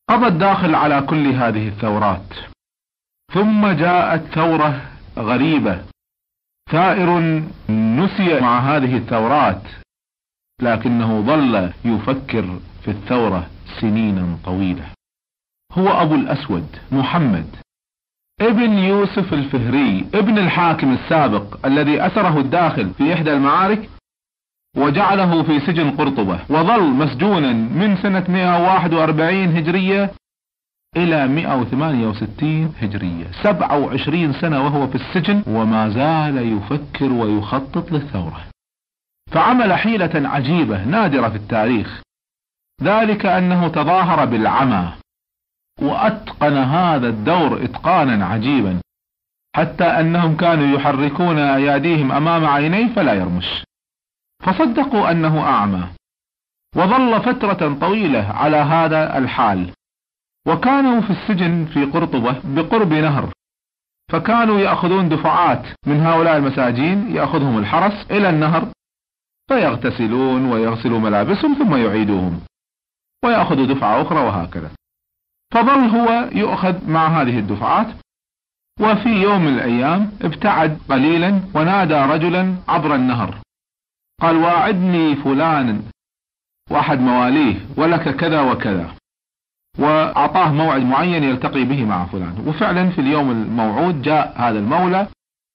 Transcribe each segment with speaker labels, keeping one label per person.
Speaker 1: قضى الداخل على كل هذه الثورات، ثم جاءت ثورة غريبة، ثائر نسي مع هذه الثورات، لكنه ظل يفكر في الثورة سنينا طويلة. هو أبو الأسود محمد ابن يوسف الفهري، ابن الحاكم السابق الذي أسره الداخل في إحدى المعارك وجعله في سجن قرطبة، وظل مسجونا من سنة 141 هجرية إلى 168 هجرية، 27 سنة وهو في السجن، وما زال يفكر ويخطط للثورة. فعمل حيلة عجيبة نادرة في التاريخ، ذلك أنه تظاهر بالعمى، وأتقن هذا الدور إتقانا عجيبا، حتى أنهم كانوا يحركون أياديهم أمام عينيه فلا يرمش، فصدقوا أنه أعمى، وظل فترة طويلة على هذا الحال. وكانوا في السجن في قرطبة بقرب نهر، فكانوا يأخذون دفعات من هؤلاء المساجين، يأخذهم الحرس إلى النهر فيغتسلون ويغسلوا ملابسهم ثم يعيدوهم، ويأخذوا دفعة أخرى وهكذا. فظل هو يؤخذ مع هذه الدفعات. وفي يوم من الأيام ابتعد قليلا ونادى رجلا عبر النهر، قال: واعدني فلان واحد مواليه ولك كذا وكذا، وأعطاه موعد معين يلتقي به مع فلان. وفعلا في اليوم الموعود جاء هذا المولى،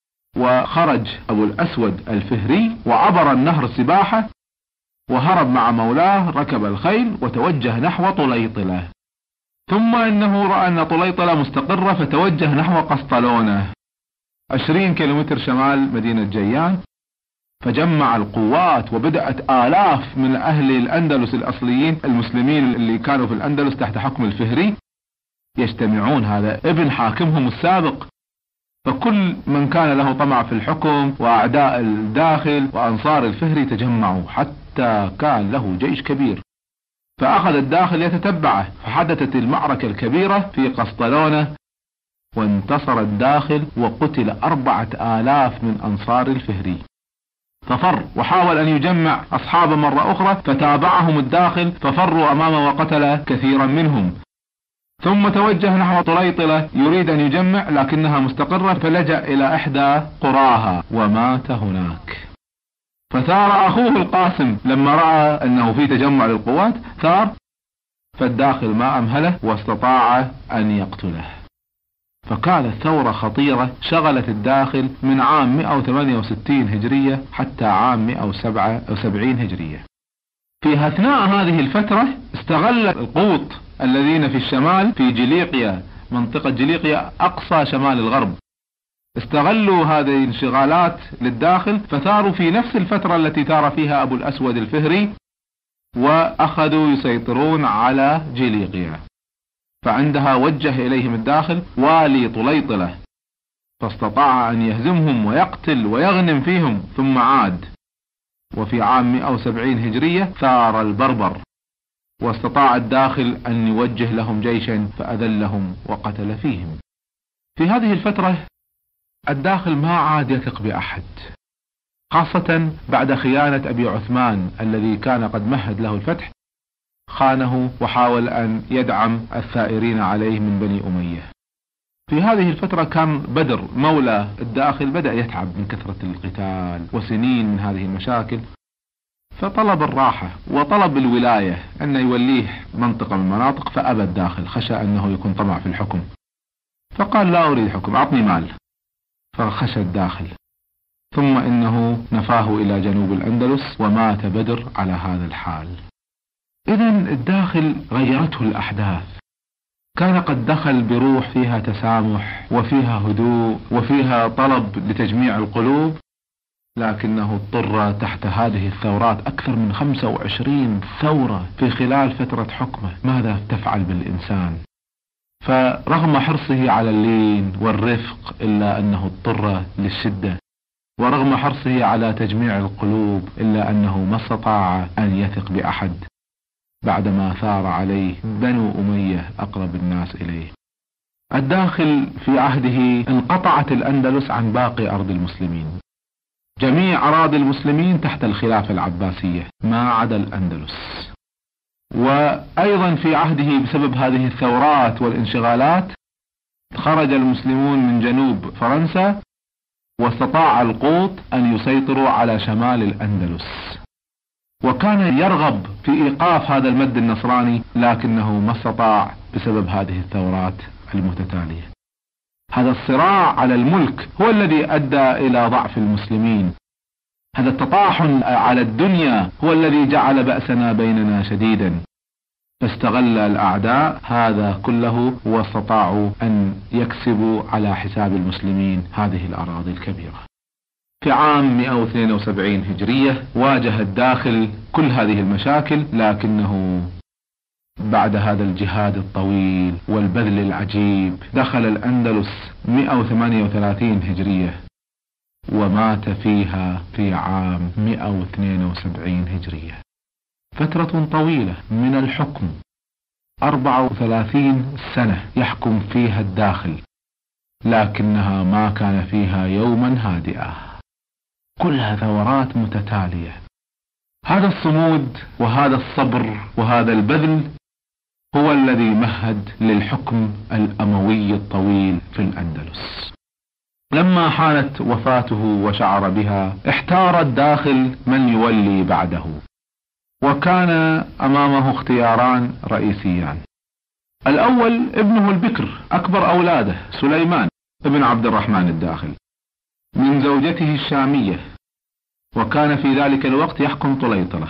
Speaker 1: وخرج أبو الأسود الفهري وعبر النهر سباحة، وهرب مع مولاه، ركب الخيل وتوجه نحو طليطلة. ثم إنه رأى أن طليطلة مستقرة فتوجه نحو قسطلونة 20 كيلومتر شمال مدينة جيان، فجمع القوات، وبدأت آلاف من أهل الأندلس الأصليين المسلمين اللي كانوا في الأندلس تحت حكم الفهري يجتمعون. هذا ابن حاكمهم السابق، فكل من كان له طمع في الحكم وأعداء الداخل وأنصار الفهري تجمعوا، حتى كان له جيش كبير. فأخذ الداخل يتتبعه، فحدثت المعركة الكبيرة في قسطلونة، وانتصر الداخل وقتل 4000 من أنصار الفهري. ففر وحاول أن يجمع أصحابه مرة أخرى، فتابعهم الداخل ففروا أمامه وقتل كثيرا منهم. ثم توجه نحو طليطلة يريد أن يجمع، لكنها مستقرة، فلجأ إلى إحدى قراها ومات هناك. فثار أخوه القاسم لما رأى أنه في تجمع للقوات، ثار، فالداخل ما أمهله واستطاع أن يقتله. فكانت ثورة خطيرة شغلت الداخل من عام 168 هجرية حتى عام 177 هجرية. في أثناء هذه الفترة استغل القوط الذين في الشمال في جليقيا، منطقة جليقيا أقصى شمال الغرب، استغلوا هذه الانشغالات للداخل، فثاروا في نفس الفترة التي ثار فيها أبو الأسود الفهري، وأخذوا يسيطرون على جليقيا. فعندها وجه إليهم الداخل والي طليطلة، فاستطاع أن يهزمهم ويقتل ويغنم فيهم، ثم عاد. وفي عام 170 هجرية ثار البربر، واستطاع الداخل أن يوجه لهم جيشا فأذلهم وقتل فيهم. في هذه الفترة الداخل ما عاد يثق بأحد، خاصة بعد خيانة أبي عثمان الذي كان قد مهد له الفتح، خانه وحاول أن يدعم الثائرين عليه من بني أمية. في هذه الفترة كان بدر مولى الداخل بدأ يتعب من كثرة القتال وسنين من هذه المشاكل، فطلب الراحة وطلب الولاية، أن يوليه منطقة من المناطق، فأبى الداخل، خشى أنه يكون طمع في الحكم، فقال: لا أريد حكم، أعطني مال. فخشى الداخل، ثم إنه نفاه إلى جنوب الأندلس، ومات بدر على هذا الحال. إذن الداخل غيرته الأحداث، كان قد دخل بروح فيها تسامح وفيها هدوء وفيها طلب لتجميع القلوب، لكنه اضطر تحت هذه الثورات، أكثر من 25 ثورة في خلال فترة حكمه. ماذا تفعل بالإنسان؟ فرغم حرصه على اللين والرفق إلا أنه اضطر للشدة، ورغم حرصه على تجميع القلوب إلا أنه ما استطاع أن يثق بأحد بعدما ثار عليه بنو أمية أقرب الناس إليه. الداخل في عهده انقطعت الأندلس عن باقي أرض المسلمين، جميع أراضي المسلمين تحت الخلافة العباسية ما عدا الأندلس. وأيضا في عهده بسبب هذه الثورات والانشغالات خرج المسلمون من جنوب فرنسا، واستطاع القوط أن يسيطروا على شمال الأندلس، وكان يرغب في إيقاف هذا المد النصراني، لكنه ما استطاع بسبب هذه الثورات المتتالية. هذا الصراع على الملك هو الذي أدى إلى ضعف المسلمين. هذا التطاحن على الدنيا هو الذي جعل بأسنا بيننا شديدا، فاستغل الأعداء هذا كله واستطاعوا أن يكسبوا على حساب المسلمين هذه الأراضي الكبيرة. في عام 172 هجرية واجه الداخل كل هذه المشاكل، لكنه بعد هذا الجهاد الطويل والبذل العجيب دخل الأندلس 138 هجرية ومات فيها في عام 172 هجرية. فترة طويلة من الحكم، 34 سنة يحكم فيها الداخل، لكنها ما كان فيها يوما هادئة، كلها ثورات متتالية. هذا الصمود وهذا الصبر وهذا البذل هو الذي مهد للحكم الأموي الطويل في الأندلس. لما حانت وفاته وشعر بها احتار الداخل من يولي بعده، وكان أمامه اختياران رئيسيان. الأول ابنه البكر أكبر أولاده سليمان ابن عبد الرحمن الداخل من زوجته الشامية، وكان في ذلك الوقت يحكم طليطلة،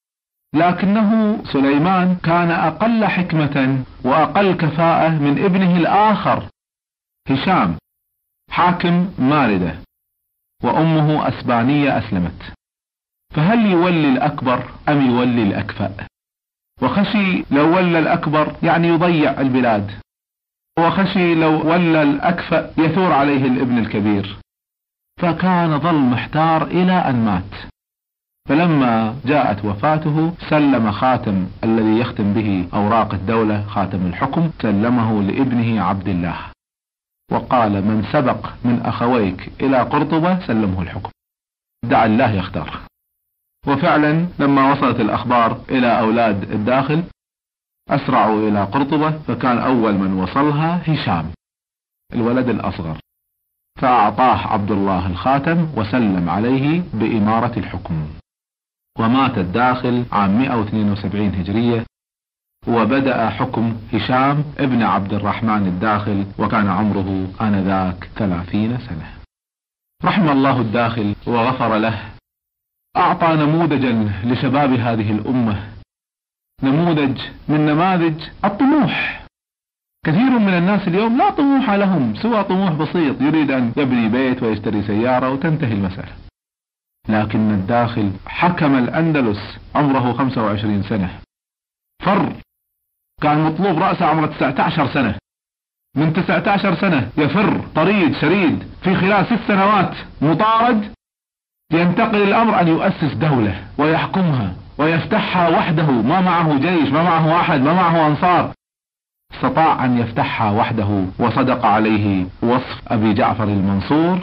Speaker 1: لكنه سليمان كان أقل حكمة وأقل كفاءة من ابنه الآخر هشام حاكم ماردة، وأمه أسبانية أسلمت، فهل يولي الأكبر أم يولي الأكفأ؟ وخشي لو ولى الأكبر يعني يضيع البلاد، وخشي لو ولى الأكفأ يثور عليه الابن الكبير، فكان ظل محتار إلى أن مات. فلما جاءت وفاته سلم خاتم الذي يختم به أوراق الدولة، خاتم الحكم، سلمه لابنه عبد الله، وقال: من سبق من أخويك إلى قرطبة سلمه الحكم، دع الله يختار. وفعلا لما وصلت الأخبار إلى أولاد الداخل أسرعوا إلى قرطبة، فكان أول من وصلها هشام الولد الأصغر، فأعطاه عبد الله الخاتم وسلم عليه بإمارة الحكم. ومات الداخل عام 172 هجرية، وبدأ حكم هشام ابن عبد الرحمن الداخل، وكان عمره آنذاك 30 سنة. رحم الله الداخل وغفر له، أعطى نموذجا لشباب هذه الأمة، نموذج من نماذج الطموح. كثير من الناس اليوم لا طموح لهم سوى طموح بسيط، يريد أن يبني بيت ويشتري سيارة وتنتهي المسألة. لكن الداخل حكم الأندلس عمره 25 سنة، فر، كان مطلوب رأسه عمره 19 سنة، من 19 سنة يفر طريد شريد، في خلال 6 سنوات مطارد، ينتقل الأمر أن يؤسس دولة ويحكمها ويفتحها وحده، ما معه جيش، ما معه أحد، ما معه أنصار، استطاع أن يفتحها وحده، وصدق عليه وصف أبي جعفر المنصور: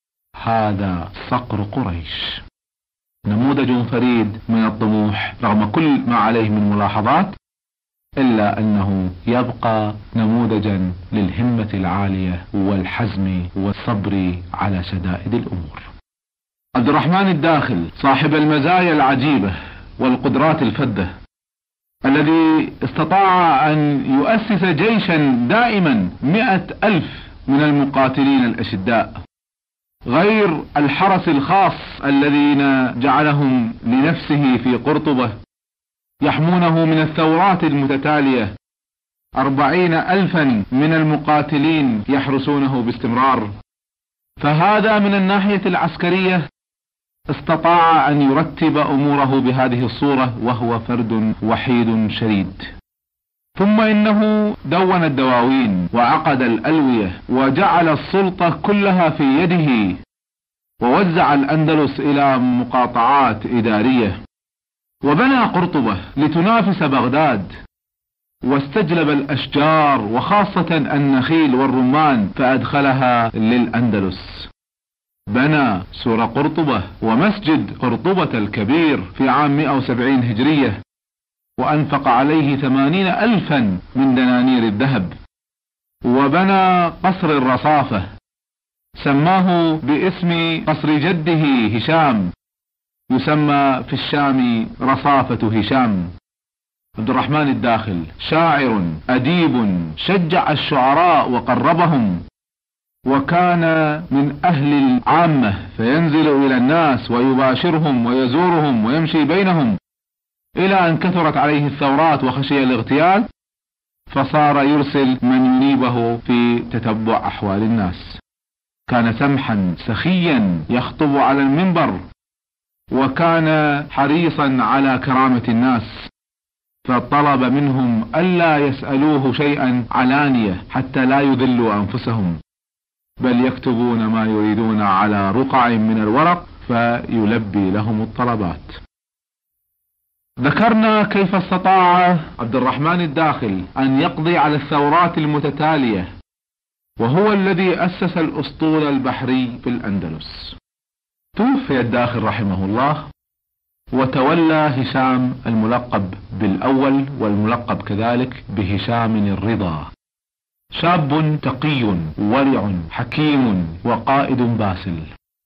Speaker 1: هذا صقر قريش. نموذج فريد من الطموح رغم كل ما عليه من ملاحظات، إلا أنه يبقى نموذجا للهمة العالية والحزم والصبر على شدائد الأمور. عبد الرحمن الداخل صاحب المزايا العجيبة والقدرات الفذة، الذي استطاع أن يؤسس جيشا دائما 100,000 من المقاتلين الأشداء، غير الحرس الخاص الذين جعلهم لنفسه في قرطبة يحمونه من الثورات المتتالية، 40,000 من المقاتلين يحرسونه باستمرار. فهذا من الناحية العسكرية استطاع أن يرتب أموره بهذه الصورة، وهو فرد وحيد شريد. ثم إنه دون الدواوين وعقد الألوية وجعل السلطة كلها في يده، ووزع الأندلس إلى مقاطعات إدارية، وبنى قرطبة لتنافس بغداد، واستجلب الأشجار وخاصة النخيل والرمان فأدخلها للأندلس. بنى سور قرطبة ومسجد قرطبة الكبير في عام 170 هجرية، وأنفق عليه 80,000 من دنانير الذهب، وبنى قصر الرصافة سماه باسم قصر جده هشام، يسمى في الشام رصافة هشام. عبد الرحمن الداخل شاعر أديب شجع الشعراء وقربهم، وكان من أهل العامة، فينزل إلى الناس ويباشرهم ويزورهم ويمشي بينهم، إلى أن كثرت عليه الثورات وخشي الاغتيال، فصار يرسل من ينيبه في تتبع أحوال الناس. كان سمحا سخيا يخطب على المنبر، وكان حريصا على كرامة الناس، فطلب منهم ألا يسألوه شيئا علانية حتى لا يذلوا أنفسهم، بل يكتبون ما يريدون على رقع من الورق فيلبي لهم الطلبات. ذكرنا كيف استطاع عبد الرحمن الداخل أن يقضي على الثورات المتتالية، وهو الذي أسس الأسطول البحري في الأندلس. توفي الداخل رحمه الله، وتولى هشام الملقب بالأول والملقب كذلك بهشام الرضا، شاب تقي ورع حكيم وقائد باسل،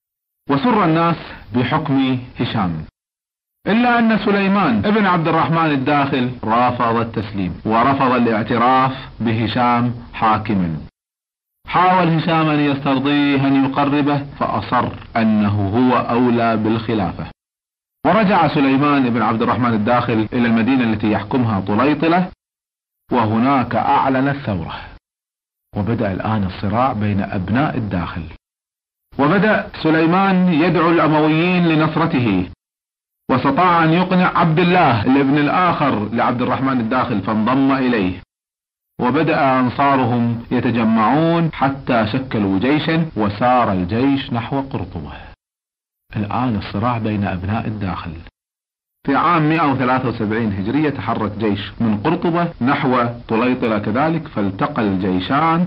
Speaker 1: وسر الناس بحكم هشام، إلا أن سليمان ابن عبد الرحمن الداخل رافض التسليم ورفض الاعتراف بهشام حاكما. حاول هشام أن يسترضيه أن يقربه، فأصر أنه هو أولى بالخلافة. ورجع سليمان ابن عبد الرحمن الداخل إلى المدينة التي يحكمها طليطلة، وهناك أعلن الثورة، وبدأ الآن الصراع بين أبناء الداخل. وبدأ سليمان يدعو الأمويين لنصرته، واستطاع أن يقنع عبد الله الابن الآخر لعبد الرحمن الداخل فانضم إليه، وبدأ أنصارهم يتجمعون حتى شكلوا جيشا، وسار الجيش نحو قرطبة. الآن الصراع بين أبناء الداخل. في عام 173 هجرية تحرك جيش من قرطبة نحو طليطلة كذلك، فالتقى الجيشان،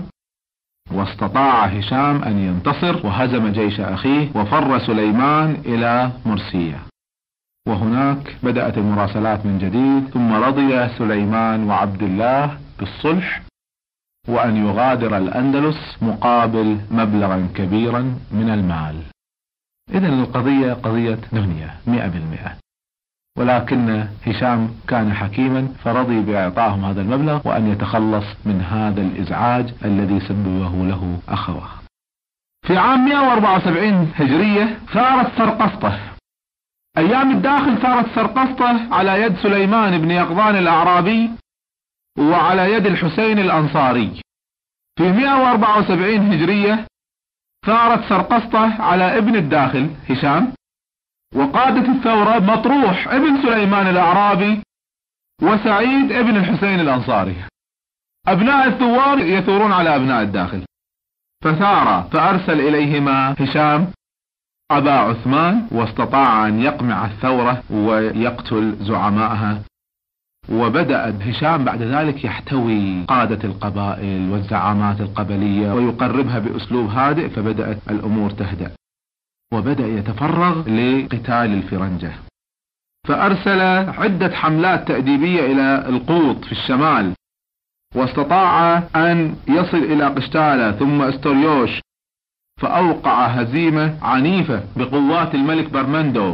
Speaker 1: واستطاع هشام أن ينتصر وهزم جيش أخيه، وفر سليمان إلى مرسية، وهناك بدأت المراسلات من جديد. ثم رضي سليمان وعبد الله بالصلح، وأن يغادر الأندلس مقابل مبلغا كبيرا من المال. إذن القضية قضية دنيا 100%، ولكن هشام كان حكيما فرضي بإعطائهم هذا المبلغ، وأن يتخلص من هذا الإزعاج الذي سببه له أخوه. في عام 174 هجرية ثارت سرقسطة. أيام الداخل ثارت سرقسطة على يد سليمان بن يقظان الأعرابي وعلى يد الحسين الأنصاري. في 174 هجرية ثارت سرقسطة على ابن الداخل هشام، وقادة الثورة مطروح ابن سليمان الأعرابي وسعيد ابن الحسين الأنصاري. أبناء الثوار يثورون على أبناء الداخل، فثار فأرسل إليهما هشام أبا عثمان، واستطاع أن يقمع الثورة ويقتل زعمائها. وبدأ هشام بعد ذلك يحتوي قادة القبائل والزعامات القبلية ويقربها بأسلوب هادئ، فبدأت الأمور تهدأ، وبدأ يتفرغ لقتال الفرنجة، فأرسل عدة حملات تأديبية إلى القوط في الشمال، واستطاع أن يصل إلى قشتالة ثم استوريوش، فأوقع هزيمة عنيفة بقوات الملك برمندو،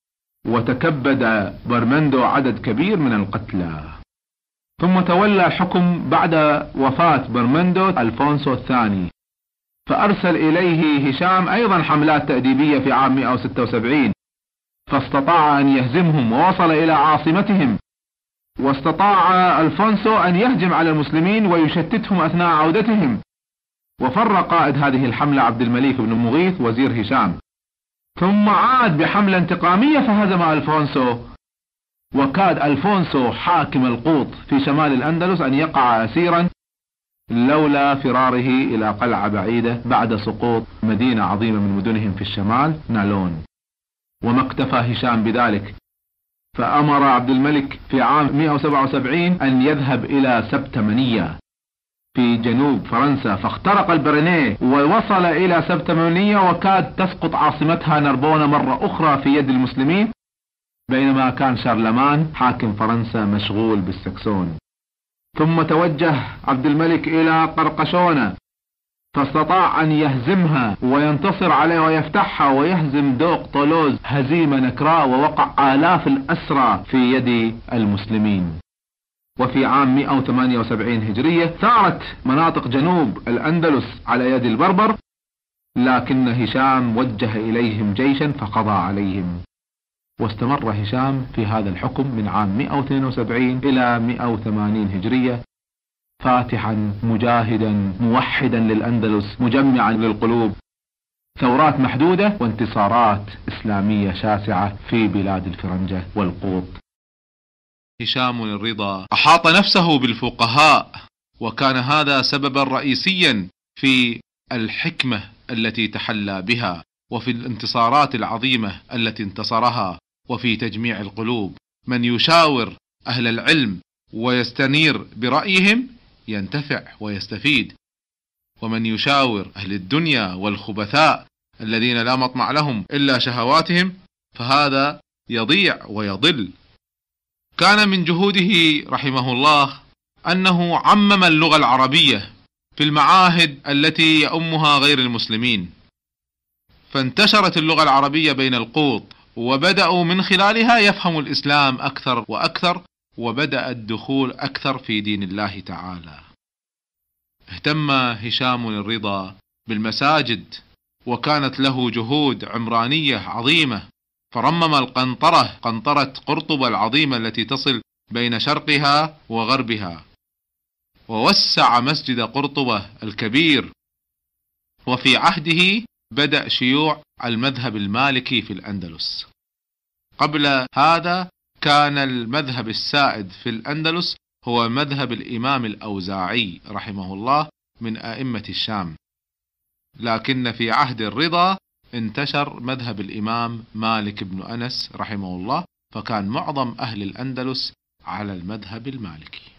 Speaker 1: وتكبد برمندو عدد كبير من القتلى. ثم تولى الحكم بعد وفاة برمندو ألفونسو الثاني، فأرسل إليه هشام أيضا حملات تأديبية في عام 176، فاستطاع أن يهزمهم ووصل إلى عاصمتهم، واستطاع ألفونسو أن يهجم على المسلمين ويشتتهم أثناء عودتهم، وفر قائد هذه الحملة عبد الملك بن مغيث وزير هشام، ثم عاد بحملة انتقامية فهزم ألفونسو، وكاد ألفونسو حاكم القوط في شمال الأندلس أن يقع أسيرا لولا فراره إلى قلعة بعيدة بعد سقوط مدينة عظيمة من مدنهم في الشمال نالون. وما اكتفى هشام بذلك، فأمر عبد الملك في عام 177 أن يذهب إلى سبتمنية في جنوب فرنسا، فاخترق البرينيه ووصل إلى سبتمنية، وكاد تسقط عاصمتها نربونة مرة أخرى في يد المسلمين، بينما كان شارلمان حاكم فرنسا مشغول بالسكسون. ثم توجه عبد الملك إلى قرقشونة، فاستطاع أن يهزمها وينتصر عليها ويفتحها ويهزم دوق طولوز هزيمة نكراء، ووقع آلاف الأسرى في يد المسلمين. وفي عام 178 هجرية ثارت مناطق جنوب الأندلس على يد البربر، لكن هشام وجه إليهم جيشا فقضى عليهم. واستمر هشام في هذا الحكم من عام 172 إلى 180 هجرية، فاتحا مجاهدا موحدا للأندلس مجمعا للقلوب، ثورات محدودة وانتصارات إسلامية شاسعة في بلاد الفرنجة والقوط.
Speaker 2: هشام الرضا أحاط نفسه بالفقهاء، وكان هذا سببا رئيسيا في الحكمة التي تحلى بها، وفي الانتصارات العظيمة التي انتصرها، وفي تجميع القلوب. من يشاور أهل العلم ويستنير برأيهم ينتفع ويستفيد، ومن يشاور أهل الدنيا والخبثاء الذين لا مطمع لهم إلا شهواتهم فهذا يضيع ويضل. كان من جهوده رحمه الله أنه عمم اللغة العربية في المعاهد التي يؤمها غير المسلمين، فانتشرت اللغة العربية بين القوط، وبدأوا من خلالها يفهموا الإسلام أكثر وأكثر، وبدأ الدخول أكثر في دين الله تعالى. اهتم هشام الرضا بالمساجد، وكانت له جهود عمرانية عظيمة، فرمم القنطرة، قنطرة قرطبة العظيمة التي تصل بين شرقها وغربها، ووسع مسجد قرطبة الكبير. وفي عهده بدأ شيوع المذهب المالكي في الأندلس. قبل هذا كان المذهب السائد في الأندلس هو مذهب الإمام الأوزاعي رحمه الله من أئمة الشام، لكن في عهد الرضا انتشر مذهب الإمام مالك بن أنس رحمه الله، فكان معظم أهل الأندلس على المذهب المالكي.